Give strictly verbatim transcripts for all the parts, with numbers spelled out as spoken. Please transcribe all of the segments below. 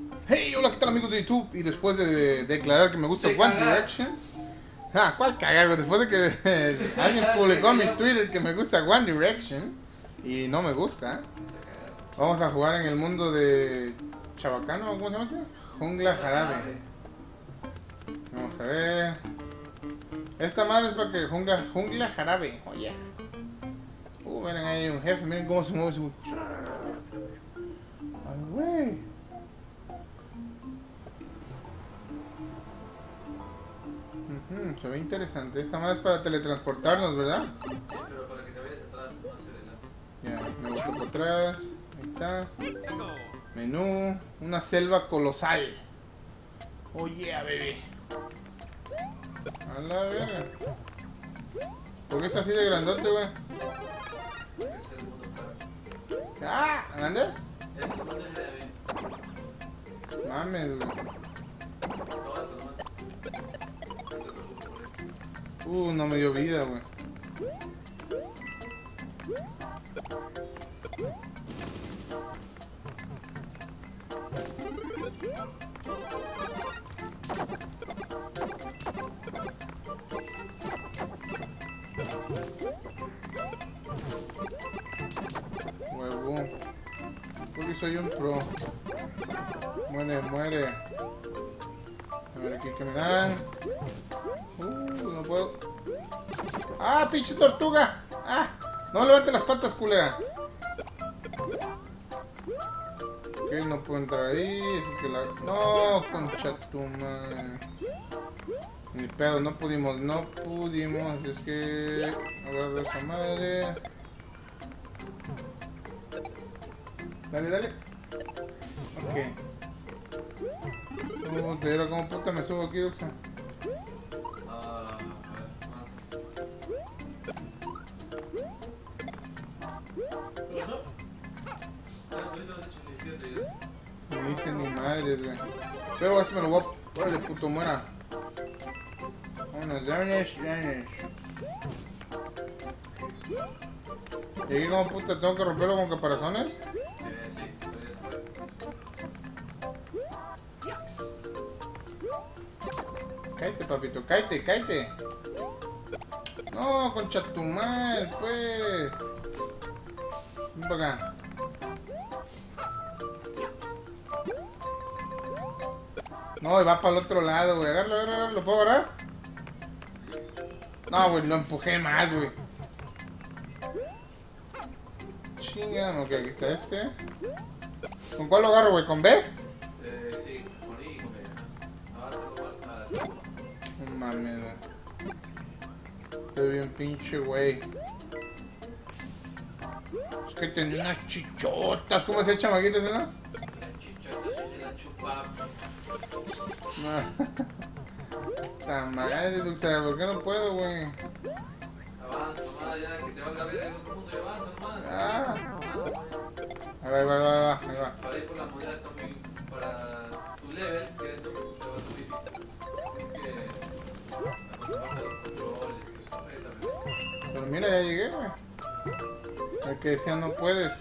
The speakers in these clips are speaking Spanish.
Hey, hola, ¿qué tal amigos de YouTube? Y después de, de declarar que me gusta De One cagar. Direction. Ah, ¿cuál cagar, güey? Después de que eh, alguien publicó en mi Twitter que me gusta One Direction y no me gusta, vamos a jugar en el mundo de Chabacano, ¿cómo se llama este? Jungla Jarabe. Vamos a ver. Esta madre es para que jungla, jungla Jarabe. Oye. Uh, miren ahí un jefe, miren cómo se mueve su. Ay, güey. Ujú, se ve interesante. Esta madre es para teletransportarnos, ¿verdad? Pero para que te vayas atrás, no hacia adelante. Ya, me gusta por atrás. Ahí está. Menú. Una selva colosal. Oh yeah, baby. A la verga. ¿Por qué está así de grandote, güey? Porque es el mundo para. ¡Ah! ¿Grande? Es el mundo de Heavy. Mames, güey. No vas nomás. No te preocupes por eso. Uh, no me dio vida, güey. Huevo. Porque soy un pro. Muere, muere. A ver aquí que me dan. Uh, no puedo. ¡Ah, pinche tortuga! ¡Ah! No levante las patas, culera. Ok, no puedo entrar ahí. Es que la... No, concha tu madre. Ni pedo, no pudimos, no pudimos. Es que... Agarro esa madre. Dale, dale. Ok. Uh, te digo como puta me subo aquí, Duxa. Ah, a ver, más. Ah, ahorita de hecho, ni siquiera te diré. No hice ni madre, güey. Pero esto me lo voy a... Órale, puto, muera. Vámonos, danes, danes. Y aquí como puta tengo que romperlo con caparazones. Eh, sí, pero ya fue. Cállate, papito, cállate, cállate. No, concha tu madre, pues. Ven para acá. No, y va para el otro lado, güey. Agárralo, agárralo, ¿lo puedo agarrar? No, güey, lo empujé más, güey. Chinga, ok, aquí está este. ¿Con cuál lo agarro, güey? ¿Con B? Eh, sí, con I y con B. Avanza normal a la derecha. No mames, güey. Se ve bien pinche, güey. Es que tenía unas chichotas. ¿Cómo se echa maguitas, no? La chichota se la chupa. No. Esta madre, Luxa, ¿por qué no puedo, güey? Avanza nomás, ya que te van a ver en otro mundo y avanza nomás. Ah. Avanza nomás. A ver, va, va, va, ahí va. Para ir por la moneda está muy. Para tu level, que es lo que te va a ser difícil. Tienes que. Acostumbrarte a los controles, que eso es la verdad. Pero mira, ya llegué, güey. El que decía no puedes.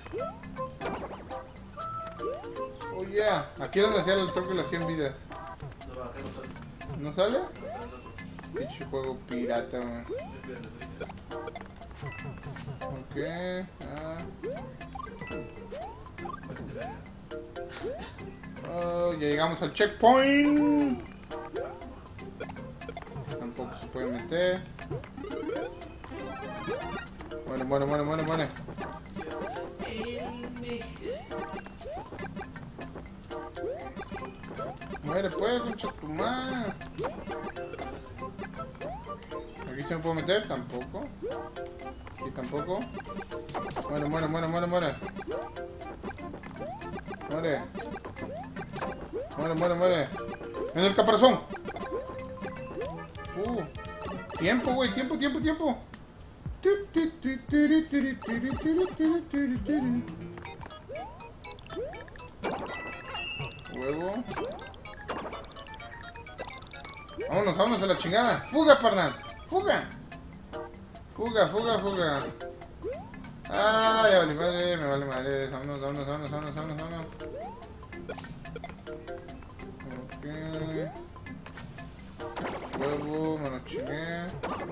Oh, yeah. Aquí es donde hacía el truco de las cien vidas. No, acá no sale. ¿No sale? No sale el otro. Pinche juego pirata, güey. Espera, espera. Ok. Ah. Oh, ya llegamos al checkpoint. Tampoco se puede meter. Muere, muere, muere, muere, muere. Muere, pues, concha tu madre. Aquí se me puede meter, tampoco. Aquí tampoco. Muere, muere, muere, muere, muere. Muere. Muere, muere, muere. En el caparazón. Uh. Tiempo, güey, tiempo, tiempo, tiempo. Huevo. Vámonos, vámonos a la chingada. Fuga, parnal. Fuga. Fuga, fuga, fuga. Ah, ya vale madre, me vale madre. Vámonos, vámonos, vámonos, vámonos, vámonos, vámonos. chingué.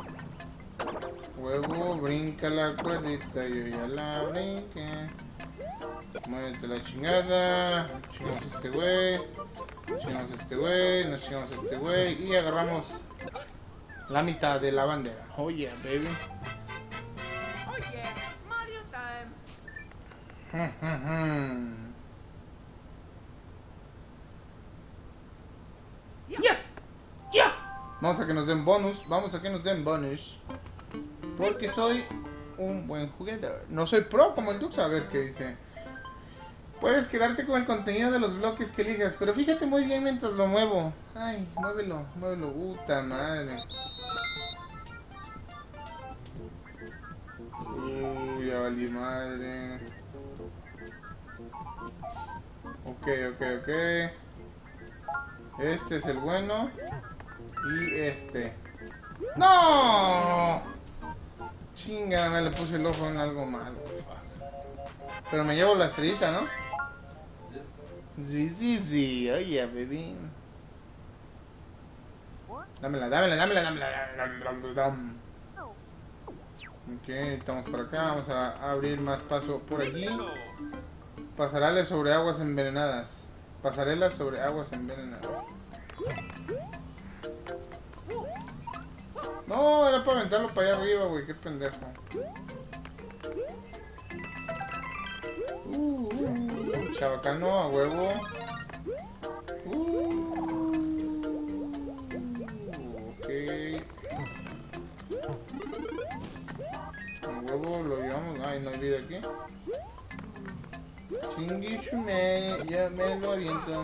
Huevo, brinca la cuerdita, yo ya la brinqué. Muévete la chingada. Chingamos a este güey. Chingamos a este güey. Nos chingamos a este güey. Y agarramos la mitad de la bandera. Oh yeah, baby. Oh yeah, Mario time. Ya, ya. Vamos a que nos den bonus. Vamos a que nos den bonus. Porque soy un buen jugador. No soy pro como el Dux. A ver qué dice. Puedes quedarte con el contenido de los bloques que elijas. Pero fíjate muy bien mientras lo muevo. Ay, muévelo, muévelo. Puta madre. Uy, ya valí madre. Ok, ok, ok. Este es el bueno. Y este. ¡No! Chinga, me le puse el ojo en algo malo. Pero me llevo la estrellita, ¿no? Sí, sí, sí. Oye, baby. Dámela, dámela, dámela, dámela, dámela, dámela. Ok, estamos por acá. Vamos a abrir más paso por aquí. Pasarales sobre aguas envenenadas. Pasarelas sobre aguas envenenadas. No, era para aventarlo para allá arriba, güey. Qué pendejo. Uh, uh, chabacano a huevo. Uh, ok. A huevo lo llevamos. Ay, no hay vida aquí. Chinguichume, ya me lo aviento.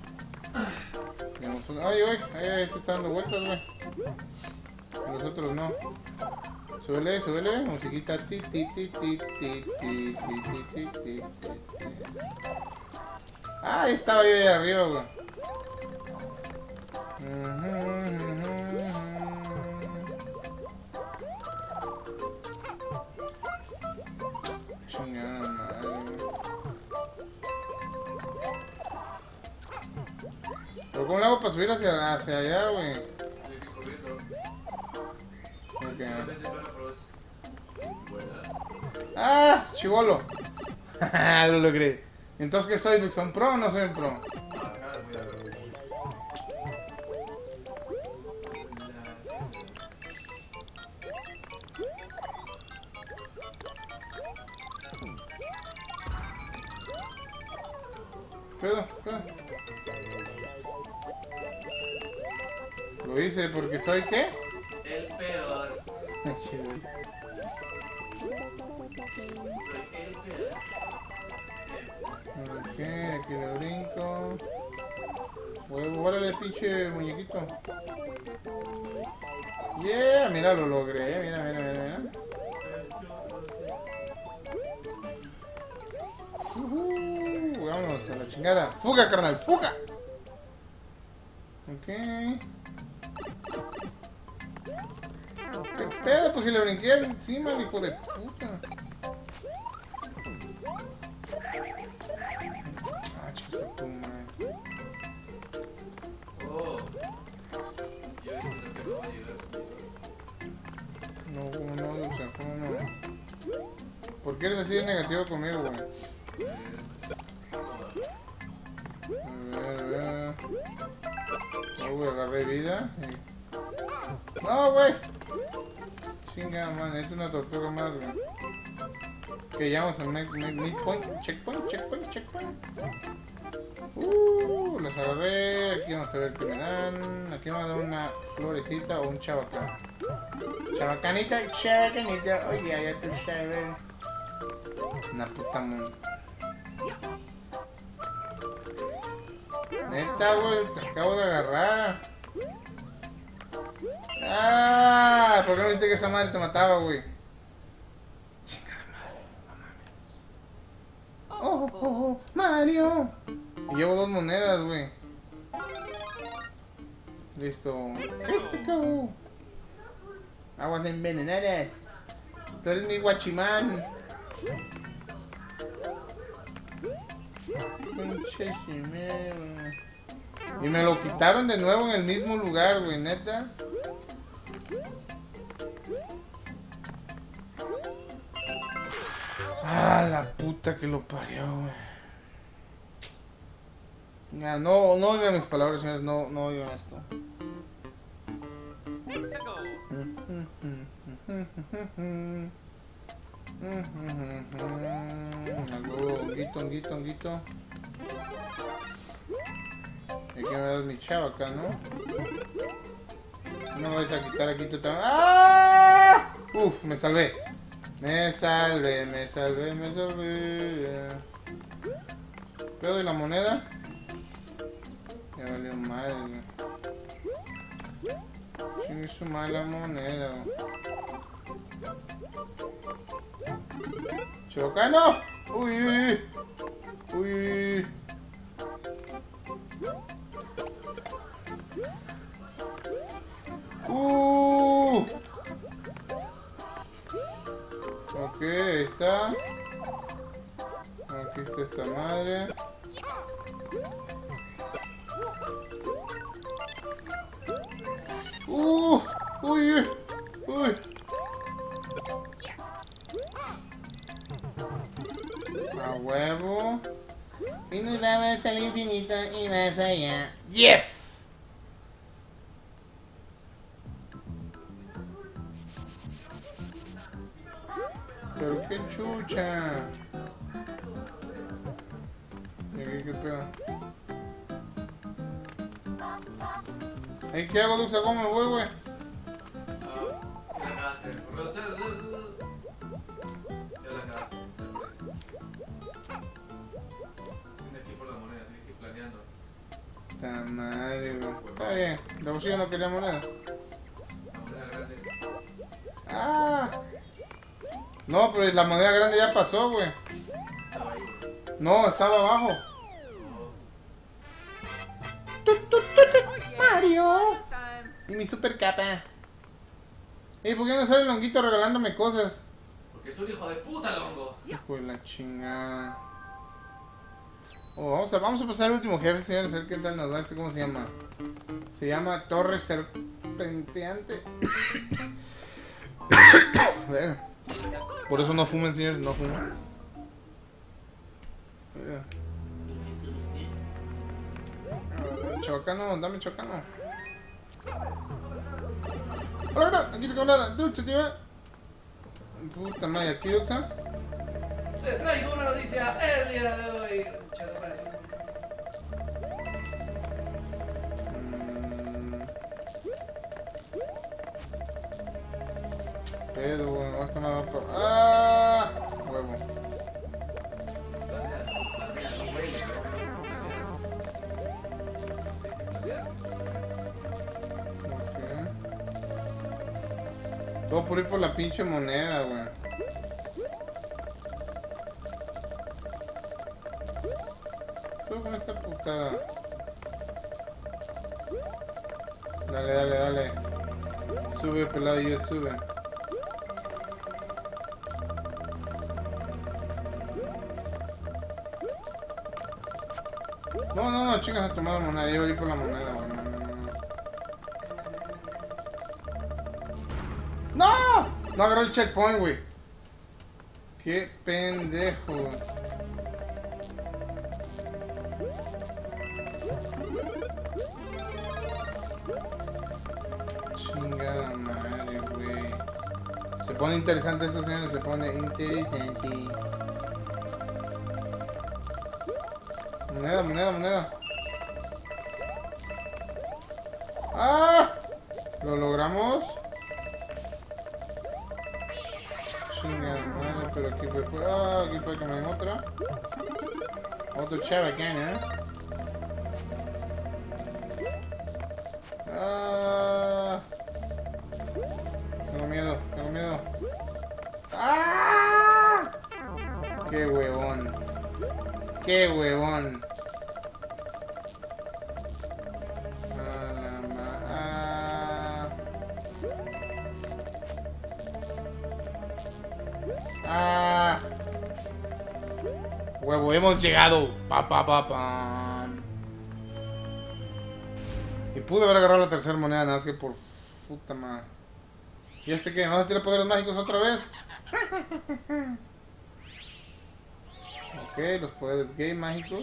Ay, ay, ay, ay, este está dando vueltas, güey. Nosotros no. Súbele, súbele, musiquita. Ti, ti, ti, ti, ti, ti, ti, ti, ti. Ah, ahí estaba yo ahí arriba, güey. Chingada madre. ¿Pero cómo le hago para subir hacia, hacia allá, güey? Okay. Ah, chivolo. Lo logré. Entonces, ¿qué soy? ¿Son pro o no soy un pro? ¿Pedo? ¿Pedo? Lo hice porque soy ¿qué? El peor. Soy el peor. Ok, aquí le brinco. Huevo, órale, pinche muñequito. Yeah, mira, lo logré. Mira, mira, mira, mira. Uh, vámonos a la chingada. Fuga, carnal, fuga. Ok. ¿Qué pedo? Pues si le brinqué encima, el hijo de puta. Ah, chicos, tu madre. Oh. Yo he visto lo que no va a llegar conmigo. No, no, o sea, ¿cómo no? ¿Por qué eres así de negativo conmigo, güey? A ver, a ver. Oh, güey, agarré vida. No, güey. Chinga, man, es una tortuga más, güey. Que ya vamos a midpoint, checkpoint, checkpoint, checkpoint. Uh, los agarré. Aquí vamos a ver qué me dan. Aquí me van a dar una florecita o un chabacán. Chabacanita, chabacanita. Oye, ya tú sabes. Una puta mon. Neta, güey, te acabo de agarrar. Ah, ¿por qué no viste que esa madre te mataba, güey? Chingada madre, no mames. Oh, oh, oh, Mario. Y llevo dos monedas, güey. Listo. Crítico. Aguas envenenadas. Tú eres mi guachimán. Pinche chimero. Y me lo quitaron de nuevo en el mismo lugar, güey, neta. Ah, la puta que lo parió, güey. Ya, no, no oigan mis palabras, señores, no, no oigan esto. Algo, honguito, honguito, honguito. Y aquí me das mi chava acá, ¿no? No me vais a quitar aquí tú también. ¡Ah! Uf, me salvé. Me salvé, me salvé, me salvé. ¿Le doy la moneda? Ya valió madre. Tiene su mala moneda. ¡Chocano! ¡Uy, uy, uy! ¡Uy! ¡Uh! Ok, ahí está. Aquí está esta madre. ¡Uh! ¡Uy! ¡Uy! ¡Uy! A huevo. Y nos vamos al infinito y más allá. ¡Yes! Pero qué chucha. ¿Y aquí qué pedo? ¿Y qué hago, Duxa? ¿Cómo me voy, güey? Ah, ya la cagaste. Porque usted... Ya la cagaste. Tienes que ir por la moneda, tienes que ir planeando. Está madre, güey. Está bien. La bolsilla no quería moneda. La moneda grande. Ah. No, pero la moneda grande ya pasó, güey. Estaba ahí, güey. No, estaba abajo. No. Tut, tut, tut, tut. Oh yeah. Mario. Time. Y mi super capa. Ey, ¿por qué no sale el honguito regalándome cosas? Porque es un hijo de puta, Longo. Hijo de la chingada. Oh, vamos, a, vamos a pasar al último jefe, señores. A ver qué tal nos va. Este, ¿cómo se llama? Se llama Torre Serpenteante. A ver. Por eso no fumen, señores. No fumen. Mira. Ah, Chabacano, dame chocano. ¡Hola, aquí te cabrón! ¡Ducha, tío! Puta madre, ¿aquí, Duxa? Te traigo una noticia el día de hoy. Muchas gracias. Pero bueno, esto me va por... ¡Ah! Huevo. Planea, planea, no huele, ¿no? Planea. Ok. Todo por ir por la pinche moneda, güey. Todo con esta putada. Dale, dale, dale. Sube, pelado, y sube. No, no, no, chicas, a tomar la moneda. Yo voy a ir por la moneda, güey. No, no, no. ¡No! No agarró el checkpoint, güey. Qué pendejo. Chingada madre, güey. Se pone interesante esto, señores. Se pone interesante. Moneda, moneda, moneda. ¡Ah! ¿Lo logramos? Chingada madre, pero aquí fue... Ah, aquí fue que me den otra. Otro chabacán, ¿eh? Ah. Tengo miedo, tengo miedo. ¡Ah! ¡Qué huevón! ¡Qué huevón! Ah, huevo, hemos llegado. Pa, pa, pa, pa. Y pude haber agarrado la tercera moneda, nada más que por puta madre. ¿Y este qué? ¿Vamos a tirar poderes mágicos otra vez? Ok, los poderes gay mágicos.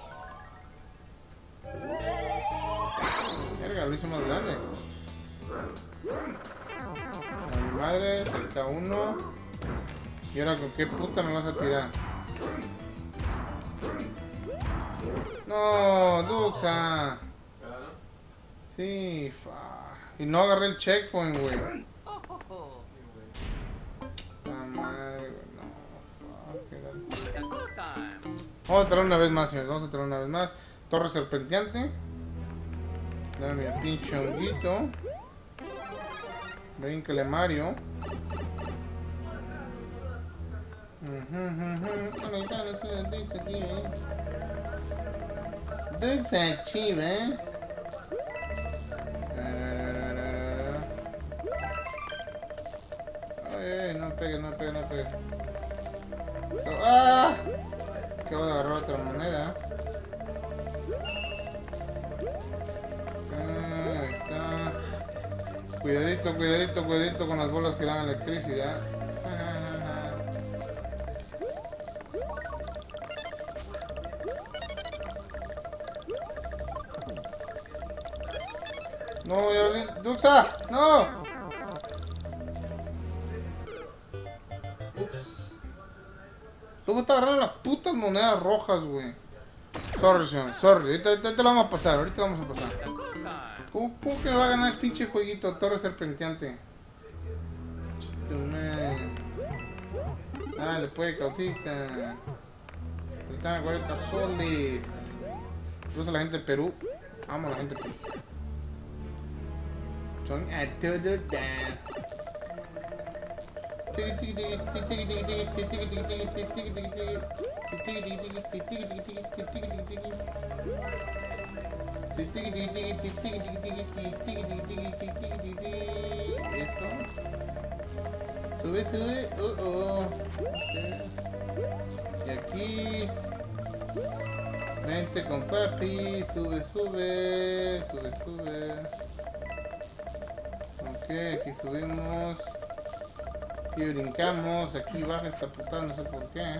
Verga, lo hizo más grande. A mi madre, ahí está uno. Y ahora con qué puta me vas a tirar. No, Duxa. Sí, fa. Y no agarré el checkpoint, güey. La madre, güey. No, fuck. Vamos a traer una vez más, señores. Vamos a traer una vez más. Torre serpenteante. Dame el pinche honguito. Bríncale Mario. Duxa chiva, eh. Ay, no pegue, no pegue, no pegue. ¡Ah! Acabo de agarrar otra moneda. Ah, ahí está. Cuidadito, cuidadito, cuidadito con las bolas que dan electricidad. No, ya olvidé. ¡Duxa! ¡No! ¿Cómo te agarraron las putas monedas rojas, güey? Sorry, señor, sorry. Ahorita, ahorita te lo vamos a pasar, ahorita lo vamos a pasar. ¿Cómo, cómo que me va a ganar el pinche jueguito? Torre serpenteante. Ah, le puede causita. Ahorita cuarenta soles. Incluso la gente de Perú. Amo a la gente de Perú. Son a todo dar. Eso. Sube, sube. Uh oh. Okay. Y aquí. Vente con papi. Sube, sube. Sube, sube. Ok, aquí subimos. Aquí brincamos. Aquí baja esta putada, no sé por qué.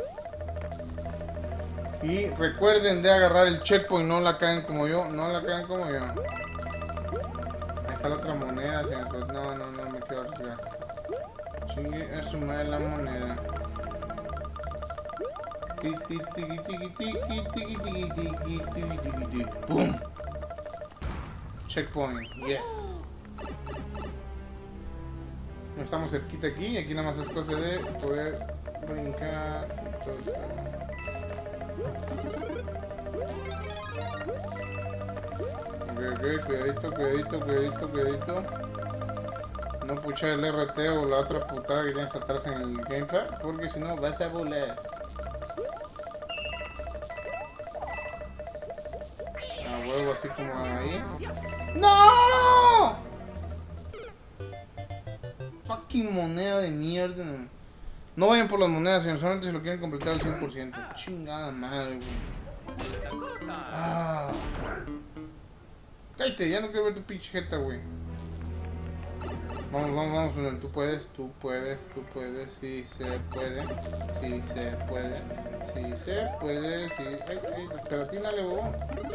Y recuerden de agarrar el checkpoint, no la caen como yo, no la caen como yo. Ahí está la otra moneda, señor. No, no, no me quiero arriesgar. Chingue a su madre la moneda. ¡Boom! Checkpoint, yes. Estamos cerquita aquí, aquí nada más es cosa de poder brincar. Ok, ok, cuidadito, cuidadito, cuidadito, cuidadito. No puchar el R T o la otra putada que tienes atrás en el gamepad, porque si no vas a volar. A huevo así como ahí. ¡No! Fucking moneda de mierda. No vayan por las monedas, señor, solamente si lo quieren completar al cien por ciento. Chingada madre, güey. Ah. Cállate, ya no quiero ver tu pinche jeta, güey. Vamos, vamos, vamos, Unel. Tú puedes, tú puedes, tú puedes, sí se puede, sí se puede, sí se puede, sí. Ay, ay, pegatínale, bobo.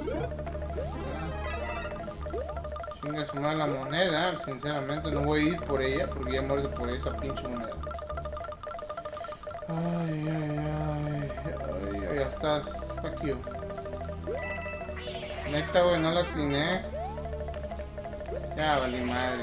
Chinga su madre la moneda, sinceramente no voy a ir por ella porque ya muerto por esa pinche moneda. Ay, ay, ay, ay, ay, ya estás, fuck you. Neta, güey, no la atiné. Ya valí madre.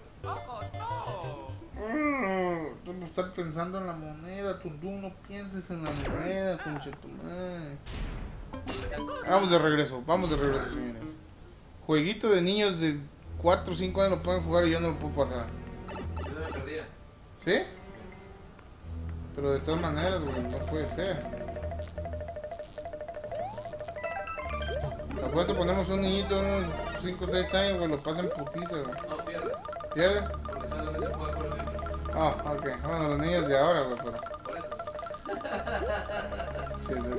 Tú no estás pensando en la moneda, tú, tú no pienses en la moneda, concha tu madre. Vamos de regreso, vamos de regreso, señores. Jueguito de niños de cuatro o cinco años lo pueden jugar y yo no lo puedo pasar. Yo no me perdía. ¿Sí? Pero de todas maneras, güey, no puede ser. Apuesto ponemos un niñito de unos cinco o seis años, güey, lo pasa en putiza, güey. No, pierde. ¿Pierde? Porque solamente juega con el niño. Ah, oh, ok. Bueno, los niños de ahora, güey, pero... Por eso. Sí, sí,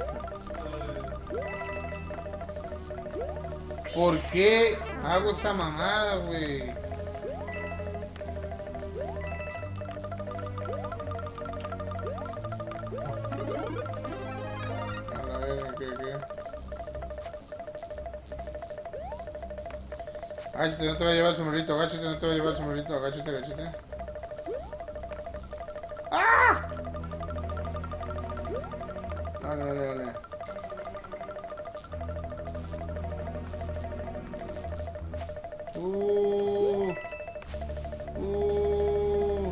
sí. ¿Por qué hago esa mamada, güey? Agáchate, no te va a llevar el sombrerito, agáchate, no te va a llevar el sombrerito, agáchate, agáchate. ¡Ah! Dale, dale, dale. Uh. Uh.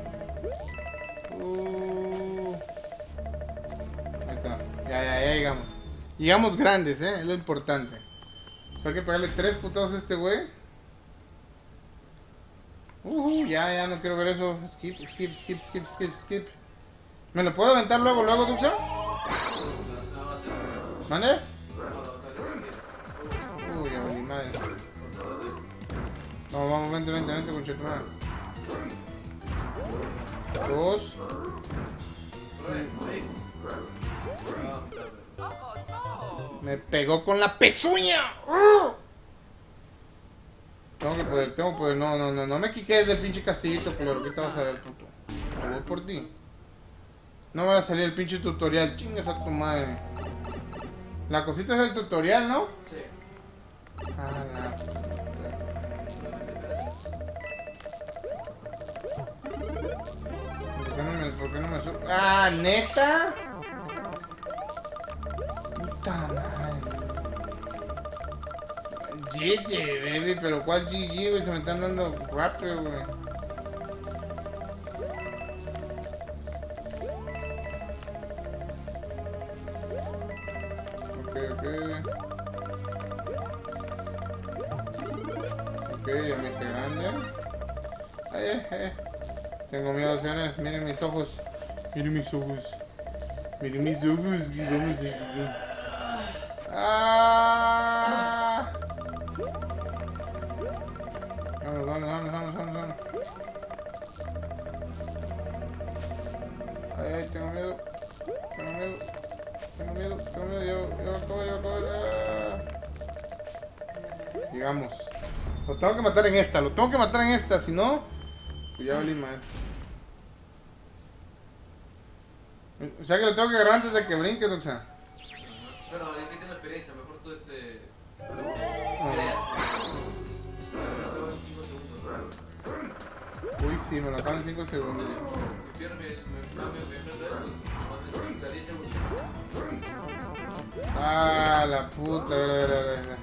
Uh. Ahí está. Ya, ya, ya llegamos. Llegamos grandes, eh, es lo importante. Hay que pegarle tres putados a este güey. Uh, ya, ya, no quiero ver eso. Skip, skip, skip, skip, skip, skip. ¿Me lo puedo aventar luego, luego, Duxa? ¿Mande? Uy, ya valí madre. Vamos, vamos, vente, vente, vente, con chetumada. Dos. Me pegó con la pezuña. Tengo que poder, tengo que poder. No, no, no, no me quiques del pinche castillito, que lo ahorita vas a ver, puto. Lo voy por ti. No va a salir el pinche tutorial. Chingas a tu madre. La cosita es el tutorial, ¿no? Sí. Ah, la... ¿Por qué no me, por qué no me subo? Ah, ¿neta? Puta madre. G G, baby, pero ¿cuál G G, güey? Se me están dando rápido, güey. Ok, ok. Ok, ya me hice grande. Ay, eh, eh. Tengo miedo, señores. Miren mis ojos. Miren mis ojos. Miren mis ojos. Vamos a... ¡Ah! Vamos, vamos, vamos, vamos, vamos, vamos. Ay, ay, tengo miedo. Tengo miedo. Tengo miedo, tengo miedo. Yo, yo acabo, yo acabo. Ya. Llegamos. Lo tengo que matar en esta, lo tengo que matar en esta, si no, pues ya valí mal. O sea que lo tengo que agarrar antes de que brinque, Duxa. Bueno, ya que tengo experiencia, mejor tú este... Uy, sí, me lo acaban en cinco segundos. Si pierdo mi... me enfrento a diez segundos. Ah, la puta, a ver, a ver, a ver, a ver.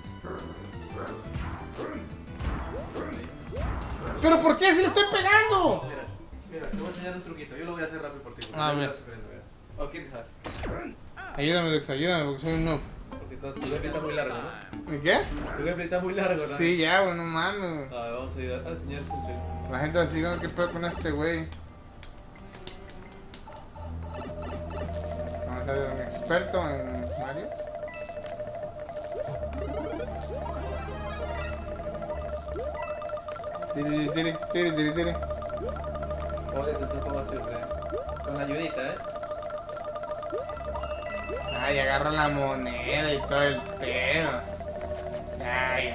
¿Pero por qué si le estoy pegando? Mira, mira, te voy a enseñar un truquito. Yo lo voy a hacer rápido por ti. porque Ah, ya me mira. estás sufriendo, mira. ¿O quieres dejar? Ayúdame, Dux, ayúdame, porque soy un noob. Porque estás- tu gameplay está muy largo, ¿no? ¿Y qué? Tu gameplay está muy largo, ¿no? Sí, ya, bueno, mames. A ver, vamos a ir a enseñar su función. La gente va a decir, ¿qué pedo con este güey? Vamos a ser un experto en Mario. Tiri, tiri, tiri, tiri, tiri. Oye, este truco va a ser, ¿eh? Con ayudita, ¿eh? Ay, agarra la moneda y todo el pedo. Ay.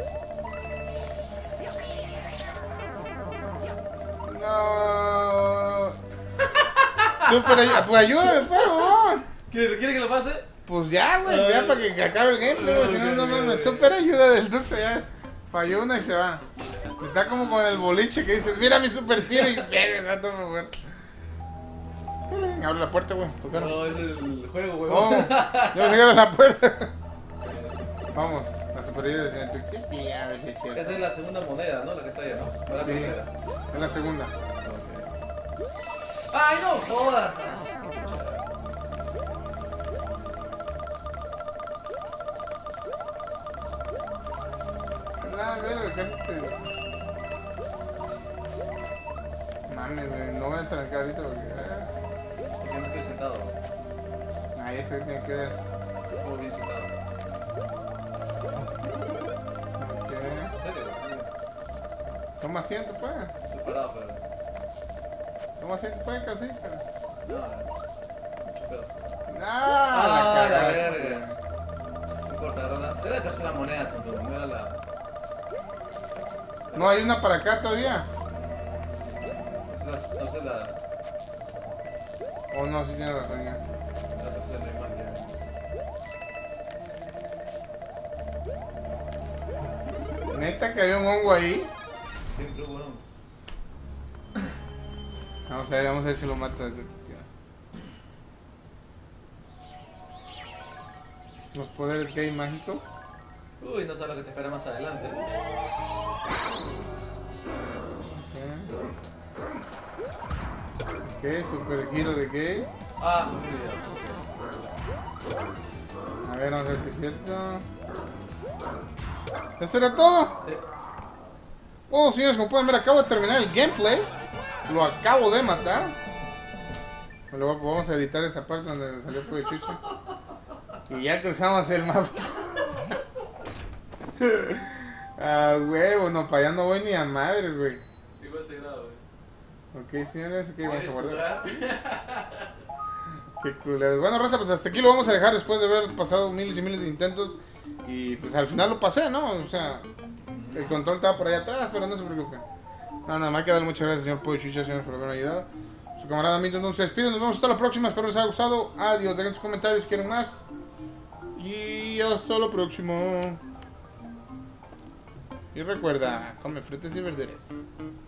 No. Super, ay- pues ayúdame, por favor. ¿Quiere, ¿Quiere que lo pase? Pues ya, güey, ya para que, que acabe el gameplay, güey, si no, no mames. Super ayuda del Dux, ya. Falló una y se va. Está como con el boliche que dices, mira mi super tiro y verga, gato, me muerto. Abre la puerta, güey. ¿Por qué no? No, es el juego, Oh, huevón. yo me sacaron la puerta. Vamos, la superioridad de señor Dux. Sí, a ver si es cierto. Esta es la segunda moneda, ¿no? La que está allá, ¿no? No la Sí, tercera. es la segunda. ¡Ay, no jodas! Nada, verga, ¿qué haces? Mames, güey, no voy a estar acá ahorita porque... Yo no estoy sentado. Ay, eso tiene que ver. Yo como bien sentado. Ok. ¿En serio? Toma asiento, pues. Estoy parado, pero... Toma asiento, pues, casita. No, mucho pedo. Ah, Ah, la la cagaste. verga. No importa, era la, era la tercera moneda, tonto, no era la... No, hay una para acá todavía. No es la... No sé la... Oh, no, sí tiene razón ya. La tercera igual ya. Neta que había un hongo ahí. Siempre bueno. Vamos a ver, vamos a ver si lo mata. Los poderes gay mágicos. Uy, no sabes lo que te espera más adelante. Ok, okay, super giro de gay. Ah, un video. A ver, vamos a ver si es cierto. ¿Eso era todo? Sí. Oh, señores, como pueden ver, acabo de terminar el gameplay. Lo acabo de matar. Luego vamos a editar esa parte donde salió Pollo Chucho. Y ya cruzamos el mapa. Ah, huevo, no, para allá no voy ni a madres, güey. Igual se graba, güey. Ok, señores, aquí vamos a guardar. ¿Puedes Qué culeros. Bueno, raza, pues hasta aquí lo vamos a dejar después de haber pasado miles y miles de intentos. Y pues al final lo pasé, ¿no? O sea, el control estaba por allá atrás, pero no se preocupen. No, nada más hay que darle muchas gracias, señor Pollo Chucha, señores, por haberme ayudado. Su camarada Milton no se despide. Nos vemos hasta la próxima. Espero les haya gustado. Adiós. Dejen sus comentarios si quieren más. Y hasta la próxima. Y recuerda, come frutas y verduras.